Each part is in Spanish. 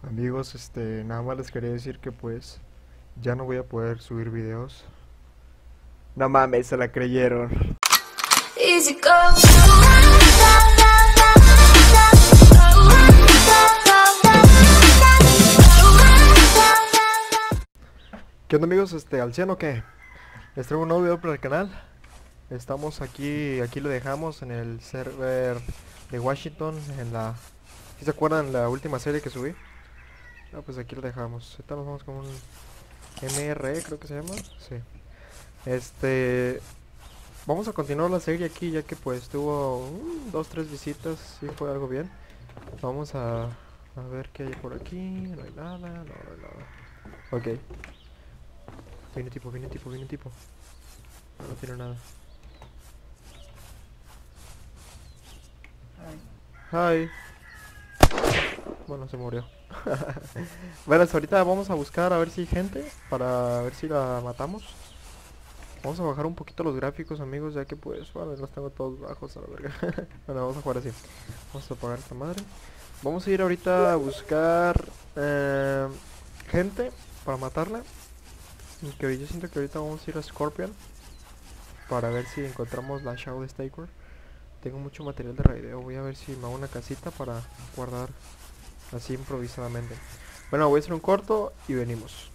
Amigos, nada más les quería decir que pues ya no voy a poder subir videos. No mames, se la creyeron. Easy go. ¿Qué onda amigos? ¿Al 100 o qué? Les traigo un nuevo video para el canal. Estamos aquí lo dejamos en el server de Washington, ¿sí se acuerdan la última serie que subí? Ah, pues aquí lo dejamos. Ahorita nos vamos con un MRE, creo que se llama. Sí. Vamos a continuar la serie aquí, ya que pues tuvo 2-3 visitas, sí fue algo bien. Vamos a ver qué hay por aquí. No hay nada, no hay nada. Ok. Viene tipo. No tiene nada. Hi. Bueno, se murió. Bueno, ahorita vamos a buscar a ver si hay gente, para ver si la matamos. Vamos a bajar un poquito los gráficos, amigos, ya que pues, bueno, los tengo todos bajos a la verga. Bueno, vamos a jugar así. Vamos a apagar esta madre. Vamos a ir ahorita a buscar gente para matarla. Y que yo siento que ahorita vamos a ir a Scorpion para ver si encontramos la Shadow Staker. Tengo mucho material de raideo. Voy a ver si me hago una casita para guardar así improvisadamente. Bueno, voy a hacer un corto y venimos.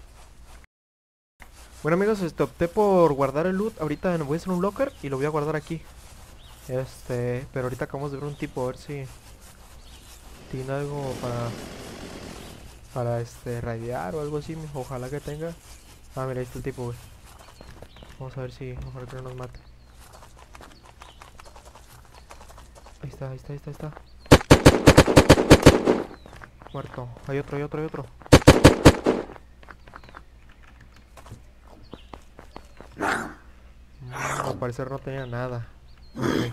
Bueno amigos, opté por guardar el loot. Ahorita voy a hacer un locker y lo voy a guardar aquí. Pero ahorita acabamos de ver un tipo, a ver si tiene algo para raidear o algo así. Ojalá que tenga. Ah, mira, ahí está el tipo, güey. Vamos a ver si ojalá que no nos mate. Ahí está. Muerto. Hay otro. Al parecer no tenía nada. Okay.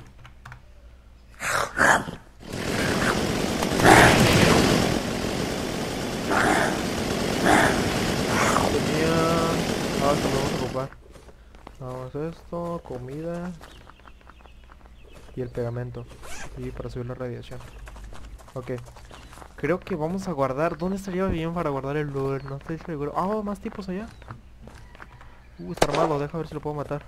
Esto lo vamos a ocupar. Vamos a esto, comida y el pegamento. Y para subir la radiación. Ok. Creo que vamos a guardar. ¿Dónde estaría bien para guardar el loot? No estoy seguro. Ah, más tipos allá. Está armado, deja ver si lo puedo matar.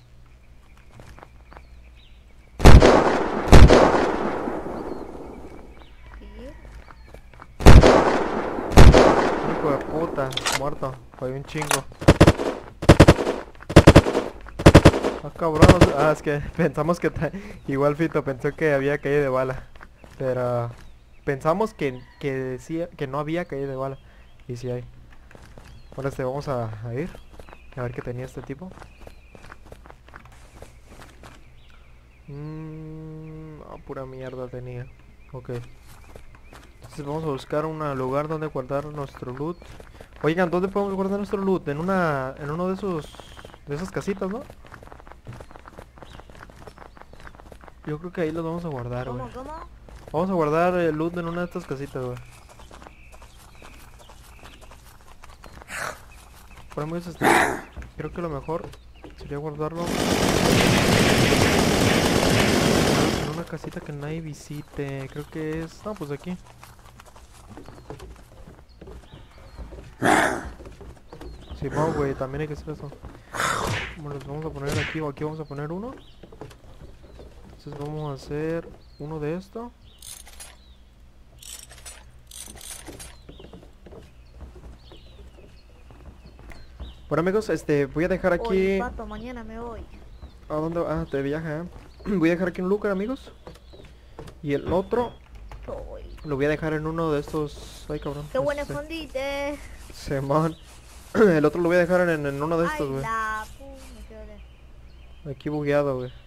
Hijo de puta, muerto. Hay un chingo. Ah, cabrón. Ah, es que pensamos que igual Fito pensó que había caído de bala. Pero pensamos que decía que no había caído de bala. Y sí hay. Bueno, vamos a ir a ver qué tenía este tipo. Pura mierda tenía. Ok. Entonces vamos a buscar un lugar donde guardar nuestro loot. Oigan, ¿dónde podemos guardar nuestro loot? En uno de esas casitas, ¿no? Yo creo que ahí los vamos a guardar, güey. ¿Cómo? Vamos a guardar el loot en una de estas casitas, güey. Ponemos creo que lo mejor sería guardarlo en una casita que nadie visite. Creo que es... No, pues aquí. Sí, no, güey, también hay que hacer eso. Bueno, los vamos a poner aquí o aquí vamos a poner uno. Entonces vamos a hacer uno de esto. Bueno amigos, voy a dejar aquí... Oye, pato, mañana me voy. ¿A dónde? Ah, te viaja, Voy a dejar aquí un lugar, amigos. Y el otro lo voy a dejar en uno de estos... Ay, cabrón. ¡Qué buen escondite! Simón. El otro lo voy a dejar en uno de estos, güey. Me quedé. Aquí bugueado, güey.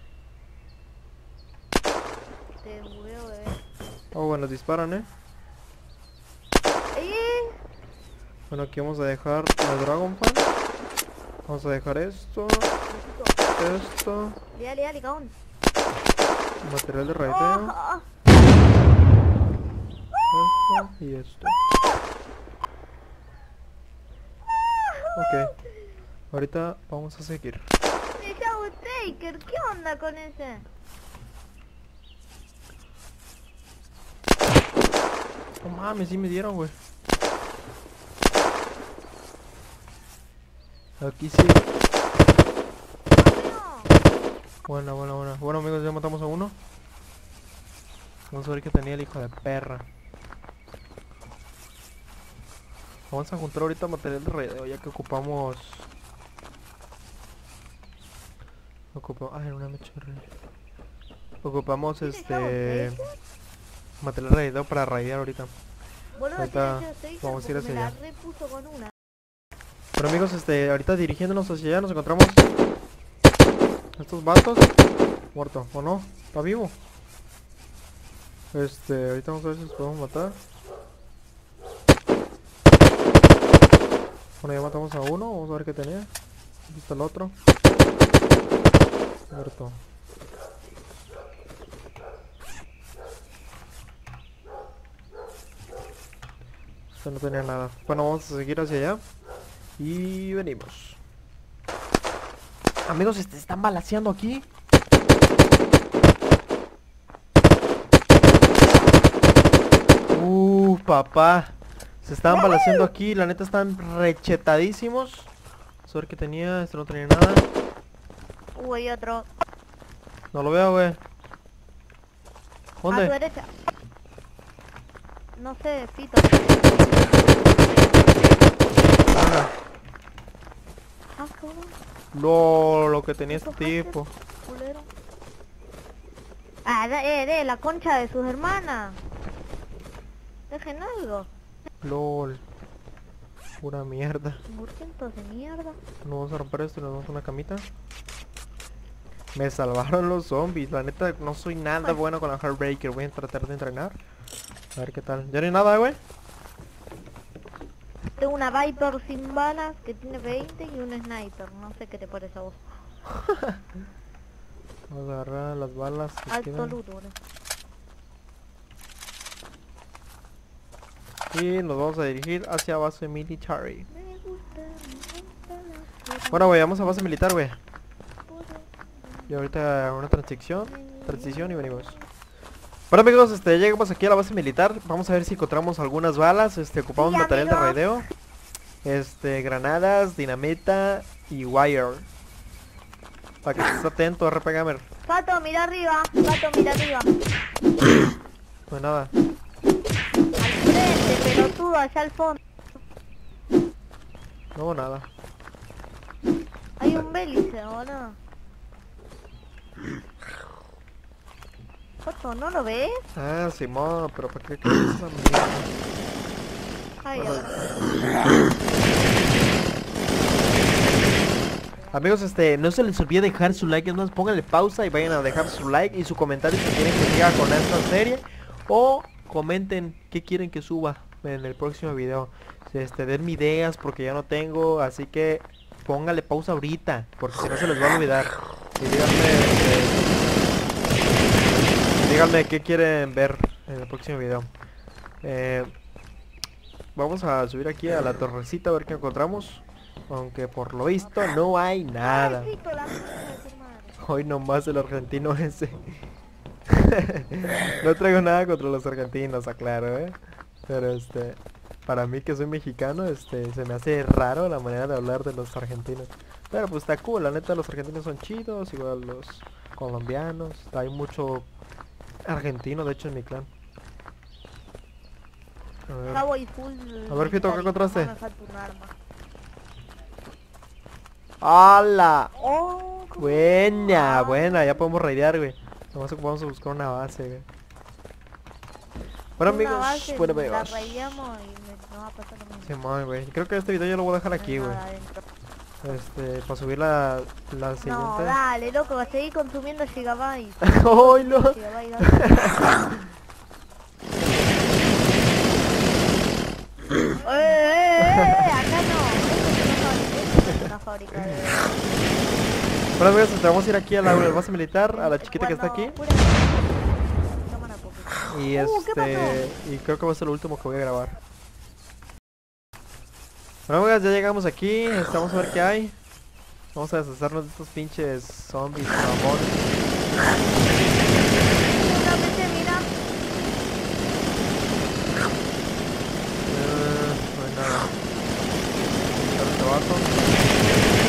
Te bugueo, Oh, bueno, disparan, ¡Ey! Bueno, aquí vamos a dejar la Dragon Fan. Vamos a dejar esto. Dale, cabrón. Material de raideo. Esto y esto. Ok. Ahorita vamos a seguir. Shadow Staker, ¿qué onda con ese? No mames, sí me dieron, güey. Aquí sí. ¡Rápido! Buena. Bueno, amigos, ya matamos a uno. Vamos a ver qué tenía el hijo de perra. Vamos a juntar ahorita material de radio, ya que ocupamos... Ay, era una mecha de radio. Ocupamos material de radio para radiar ahorita. Boludo, Ahorita tiene 06 vamos a ir porque hacia me la allá. repuso con una. Bueno, amigos, ahorita dirigiéndonos hacia allá nos encontramos estos vatos. Muerto, ¿o no? ¿Está vivo? Ahorita vamos a ver si los podemos matar. Bueno, ya matamos a uno, vamos a ver qué tenía. Aquí está el otro. Muerto. No tenía nada. Bueno, vamos a seguir hacia allá. Y venimos. Amigos, están balaceando aquí. Papá. Se estaban balaceando aquí. La neta están rechetadísimos. Vamos a ver qué tenía. No tenía nada. Hay otro. No lo veo, güey. A tu ¿Dónde? derecha. No sé, Fito. Ah, cabrón. Lo que tenía este tipo. Culero. Ah, la concha de sus hermanas. Dejen algo. LOL. Pura mierda. Murcientos de mierda. No vamos a romper esto y nos vamos a una camita. Me salvaron los zombies. La neta no soy nada bueno con la Heartbreaker. Voy a tratar de entrenar. A ver qué tal. Ya no hay nada, güey. Tengo una Viper sin balas que tiene 20 y un sniper. No sé qué te parece a vos. Vamos a agarrar las balas que Alto quedan. loot, bro. Y nos vamos a dirigir hacia base military. Bueno, güey, vamos a base militar, güey. Y ahorita una transición y venimos. Bueno, amigos, llegamos aquí a la base militar. Vamos a ver si encontramos algunas balas. Ocupamos Sí, material de amigo. radio. Granadas, dinamita y wire. Para que estés atento, RP Gamer. Pato, mira arriba. Pato, mira arriba. No hay nada. Al frente, pelotudo, allá al fondo. No hubo nada. Hay un bélice, boludo. Pato, ¿no lo ves? Ah, Simón, pero ¿para qué crees esa mierda? Ay, a ver. Amigos, no se les olvide dejar su like, es más, pónganle pausa y vayan a dejar su like y su comentario si quieren que siga con esta serie. O comenten qué quieren que suba en el próximo video. Denme ideas porque ya no tengo, así que pónganle pausa ahorita, porque si no se les va a olvidar. Y díganme qué quieren ver en el próximo video. Vamos a subir aquí a la torrecita a ver qué encontramos. Aunque por lo visto no hay nada. Ay, Fito, la concha de tu madre. Hoy nomás el argentino ese. No traigo nada contra los argentinos, aclaro, pero para mí que soy mexicano, se me hace raro la manera de hablar de los argentinos. Pero pues está cool, la neta los argentinos son chidos, igual los colombianos. Hay mucho argentino, de hecho, en mi clan. Ya voy full. A ver, Fito, ¿qué encontraste? Me falta un arma. ¡Hala! Oh, Buena, ya podemos raidear, güey. Nomás vamos a buscar una base, güey. Bueno, amigos, bueno, La amigos. raidamos y nos va a pasar lo mismo. Simón, güey. Creo que este video yo lo voy a dejar aquí, No hay güey. nada adentro. Para subir la No, siguiente. dale, loco, va a seguir consumiendo gigabytes. ¡Ay, no! Gigabytes, dale. Acá no. Esto es una fábrica de... Bueno, amigos, vamos a ir aquí a la base militar, a la chiquita que está aquí. Pura- cámara poco. Y ¿qué pasó? y creo que va a ser lo último que voy a grabar. Bueno, amigos, ya llegamos aquí, vamos a ver qué hay. Vamos a deshacernos de estos pinches zombies, mamones. Una PC, mira. No hay nada. Está este vato.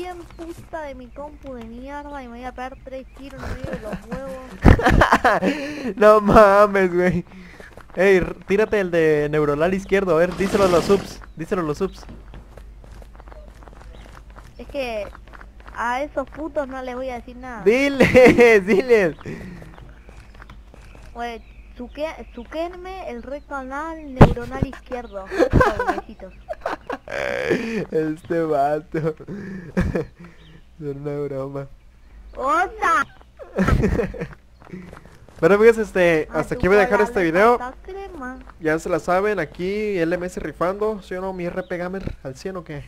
bien puta de mi compu de mierda y me voy a pegar 3 tiros en medio de los huevos. No mames, güey. Ey, tírate el de neuronal izquierdo, a ver, díselo a los subs, díselo a los subs. Es que a esos putos no les voy a decir nada. Diles, diles. Pues, suquenme el canal neuronal izquierdo. Chau, besitos. Este vato. Es una broma. ¡Osa! Bueno amigos, A hasta tu aquí voy a dejar cola este le video. falta crema. Ya se la saben, aquí LMS rifando, ¿sí o no? Mi RP Gamer al 100 o qué.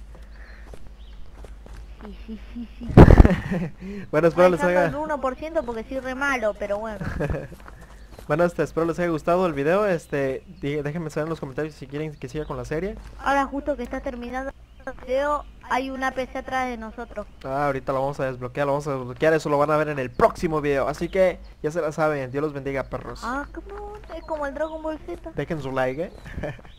Sí. Bueno, espero les Dejando haya... el 1% porque soy re malo, pero bueno. Bueno, espero les haya gustado el video, déjenme saber en los comentarios si quieren que siga con la serie. Ahora justo que está terminando el video, hay una PC atrás de nosotros. Ahorita lo vamos a desbloquear, eso lo van a ver en el próximo video, así que ya se la saben, Dios los bendiga perros. Ah, ¿cómo? Es como el Dragon Ball Z. Dejen su like,